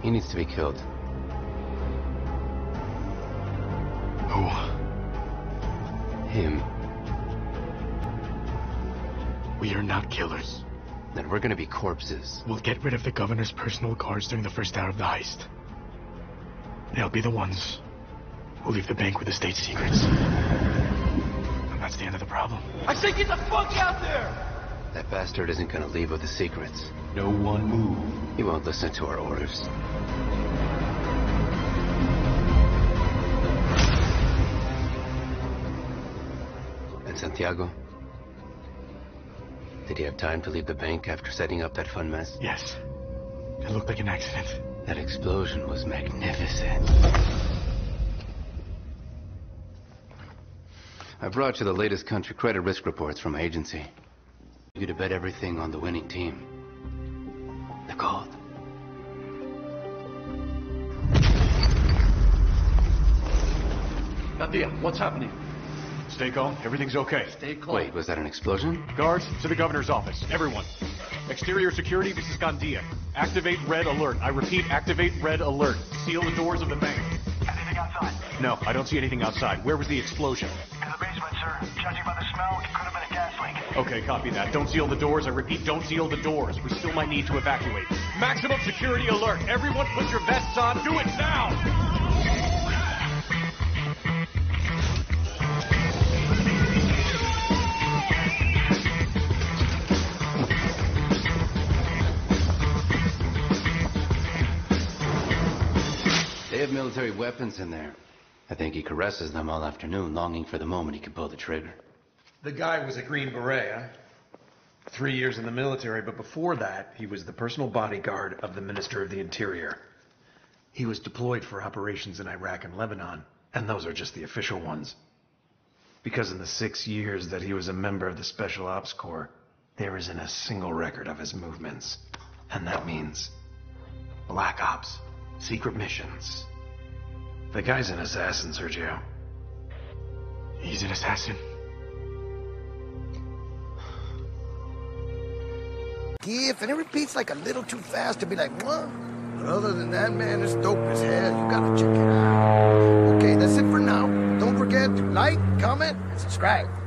He needs to be killed. Who? Him. We are not killers. Then we're gonna be corpses. We'll get rid of the governor's personal guards during the first hour of the heist. They'll be the ones who leave the bank with the state secrets. And that's the end of the problem. I say get the fuck out there! That bastard isn't gonna leave with the secrets. No one move. He won't listen to our orders. And Santiago? Did he have time to leave the bank after setting up that fun mess? Yes. It looked like an accident. That explosion was magnificent. I brought you the latest country credit risk reports from my agency. You to bet everything on the winning team. The gold. Nadia, what's happening? Stay calm. Everything's okay. Stay calm. Wait, was that an explosion? Guards, to the governor's office. Everyone. Exterior security, this is Gandia. Activate red alert. I repeat, activate red alert. Seal the doors of the bank. Anything outside? No, I don't see anything outside. Where was the explosion? In the basement, sir. Judging by the smell, it could have been a gas leak. Okay, copy that. Don't seal the doors. I repeat, don't seal the doors. We still might need to evacuate. Maximum security alert. Everyone put your vests on. Do it now! They have military weapons in there. I think he caresses them all afternoon, longing for the moment he can pull the trigger. The guy was a Green Beret, huh? 3 years in the military, but before that, he was the personal bodyguard of the Minister of the Interior. He was deployed for operations in Iraq and Lebanon, and those are just the official ones. Because in the 6 years that he was a member of the Special Ops Corps, there isn't a single record of his movements. And that means Black Ops, secret missions. The guy's an assassin, Sergio. He's an assassin. If it repeats like a little too fast to be like, what? But other than that, man, it's dope as hell. You gotta check it out. Okay, that's it for now. Don't forget to like, comment, and subscribe.